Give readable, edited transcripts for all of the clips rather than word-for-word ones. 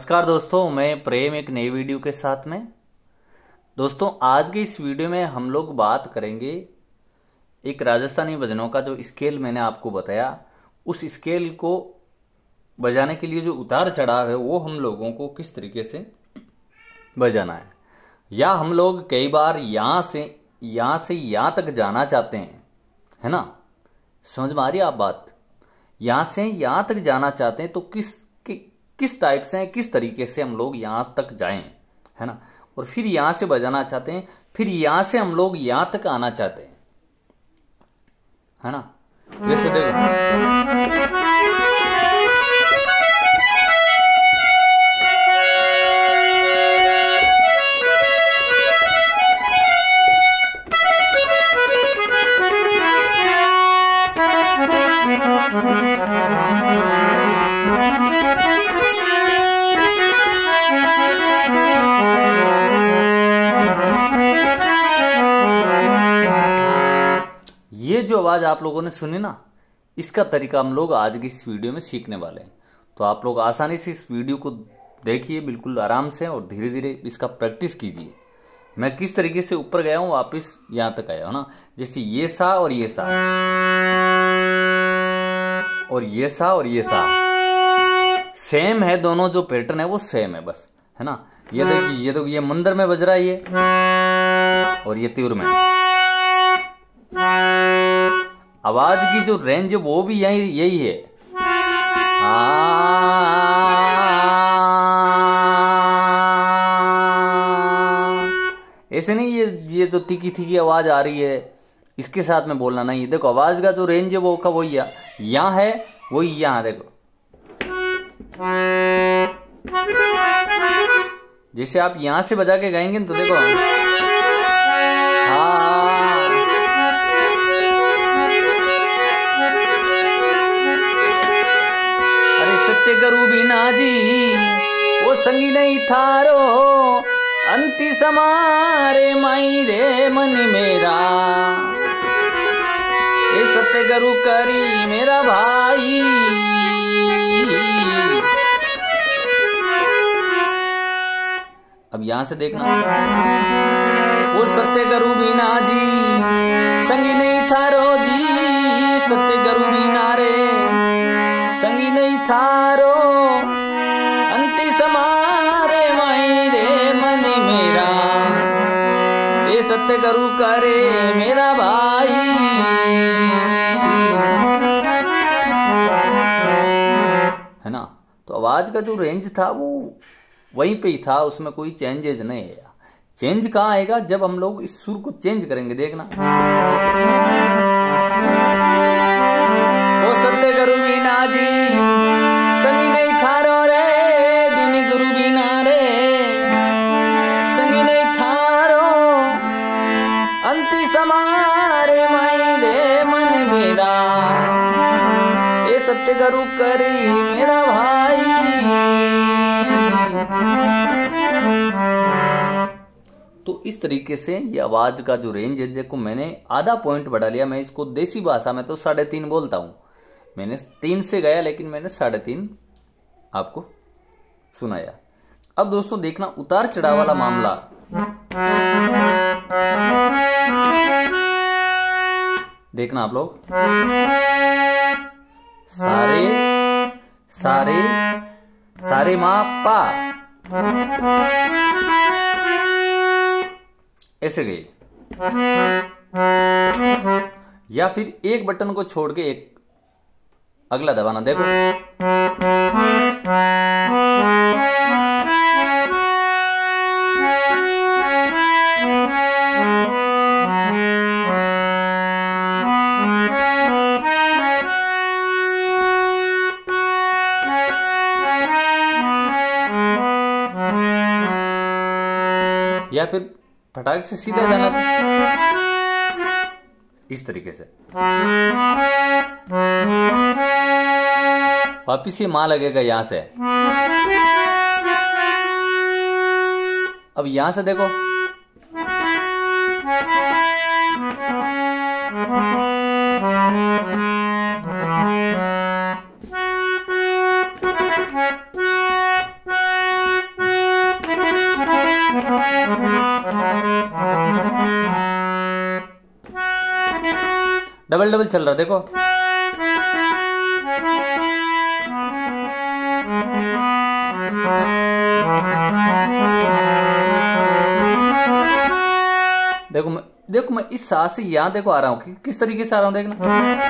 नमस्कार दोस्तों, मैं प्रेम एक नई वीडियो के साथ में। दोस्तों, आज की इस वीडियो में हम लोग बात करेंगे एक राजस्थानी भजनों का जो स्केल मैंने आपको बताया, उस स्केल को बजाने के लिए जो उतार चढ़ाव है वो हम लोगों को किस तरीके से बजाना है। या हम लोग कई बार यहाँ से यहाँ तक जाना चाहते हैं, है ना। समझ में आ रही है आप बात। यहाँ से यहाँ तक जाना चाहते हैं तो किस टाइप से, किस तरीके से हम लोग यहाँ तक जाएं, है ना। और फिर यहाँ से बजाना चाहते हैं, फिर यहाँ से हम लोग यहाँ तक आना चाहते हैं, है ना। जैसे देखो, ये जो आवाज आप लोगों ने सुनी ना, इसका तरीका हम लोग आज की इस वीडियो में सीखने वाले हैं। तो आप लोग आसानी से इस वीडियो को देखिए, बिल्कुल आराम से, और धीरे धीरे इसका प्रैक्टिस कीजिए। मैं किस तरीके से ऊपर गया हूं, वापिस यहां तक आया हूं ना। जैसे ये सा और ये सा, और ये सा और ये सा सेम है, दोनों जो पैटर्न है वो सेम है, बस, है ना। ये देखिए, ये तो ये मंदिर में बज रहा है ये, और ये तीर में। आवाज की जो रेंज है वो भी यही है। ऐसे नहीं ये जो तीखी तीखी आवाज आ रही है इसके साथ में बोलना नहीं। देखो, आवाज का जो रेंज है वो का वही यहाँ है, वही यहाँ। देखो, जैसे आप यहां से बजा के गाएंगे तो देखो, अरे सत्य करू बिना जी वो संगी नहीं थारो, अंति समारे माई रे मन मेरा, ये सत्य करू करी मेरा भाई। अब यहां से देखना, वो सत्य करू बिना जी संगी नहीं थारो जी, सत्य करू बिना रे संगी नहीं थारो, अंति समारे माई रे मन मेरा, ये सत्य करू करे मेरा भाई। है ना। तो आवाज का जो रेंज था वो वहीं पे ही था, उसमें कोई चेंजेज नहीं है। चेंज कहाँ आएगा, जब हम लोग इस सुर को चेंज करेंगे। देखना, ओ सत्य गुरु बिना जी संगी नहीं थारो रे, दिन गुरु बिना रे संगी नहीं थारो, अंति समारे माई रे मन मेरा, ये सत्य गुरु करी मेरा भाई। तो इस तरीके से ये आवाज का जो रेंज है, देखो मैंने आधा पॉइंट बढ़ा लिया। मैं इसको देसी भाषा में तो 3.5 बोलता हूं। मैंने 3 से गया, लेकिन मैंने 3.5 आपको सुनाया। अब दोस्तों देखना, उतार चढ़ाव वाला मामला। देखना आप लोग, सारे सारे सारे मा पा, ऐसे गई। या फिर एक बटन को छोड़ के एक अगला दबाना। देखो, या फिर फटाक से सीधा जाना इस तरीके से। वापिस ये माँ लगेगा यहां से। अब यहां से देखो, डबल डबल चल रहा देखो। देखो मैं इस सा से यहां देखो आ रहा हूं, किस तरीके से आ रहा हूं देखना।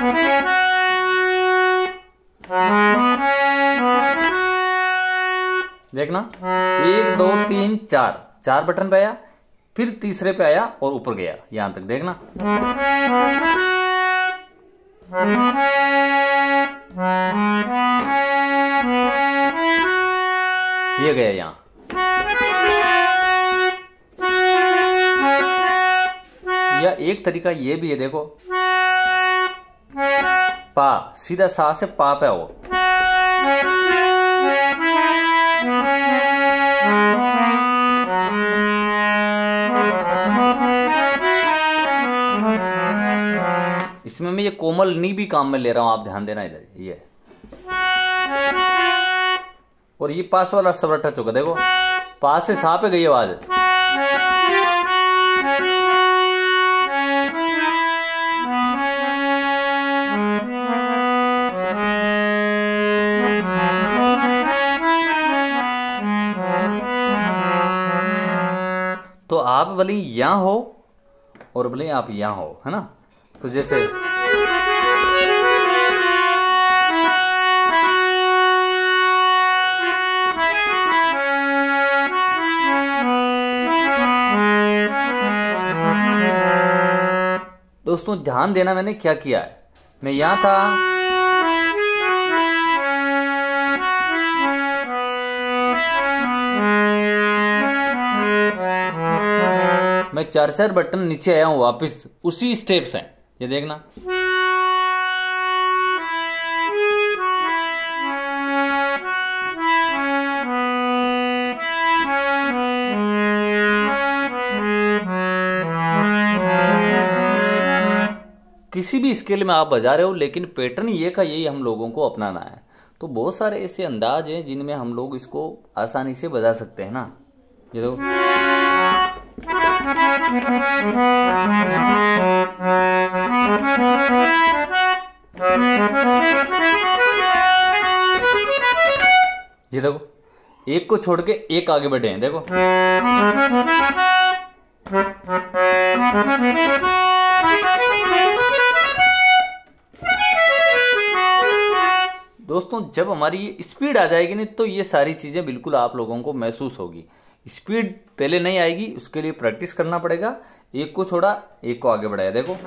देखना 1 2 3 4 बटन पे आया, फिर तीसरे पे आया और ऊपर गया यहां तक। देखना ये गया यहां। या एक तरीका ये भी है देखो, पा सीधा सा से पा पे आओ। इसमें मैं ये कोमल नी भी काम में ले रहा हूं, आप ध्यान देना इधर। ये और ये पास वाला सब टच होगा देखो, पास से सा पे गई आवाज। तो आप भले यहां हो और भले आप यहां हो, है ना। तो जैसे दोस्तों ध्यान देना मैंने क्या किया है, मैं यहां था, मैं 4 बटन नीचे आया हूं वापस उसी स्टेप से। ये देखना किसी भी स्केल में आप बजा रहे हो, लेकिन पैटर्न ये का यही हम लोगों को अपनाना है। तो बहुत सारे ऐसे अंदाज हैं जिनमें हम लोग इसको आसानी से बजा सकते हैं ना। ये देखो ये देखो, एक को छोड़ के एक आगे बढ़े हैं देखो। दोस्तों जब हमारी ये स्पीड आ जाएगी नहीं, तो ये सारी चीजें बिल्कुल आप लोगों को महसूस होगी। स्पीड पहले नहीं आएगी, उसके लिए प्रैक्टिस करना पड़ेगा। एक को छोड़ा, एक को आगे बढ़ाया देखो।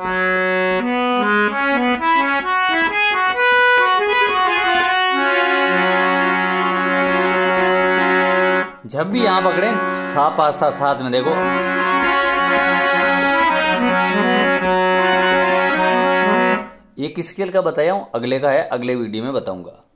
जब भी यहां पकड़े सा पासा साथ में देखो। एक स्केल का बताया हूं, अगले का है अगले वीडियो में बताऊंगा।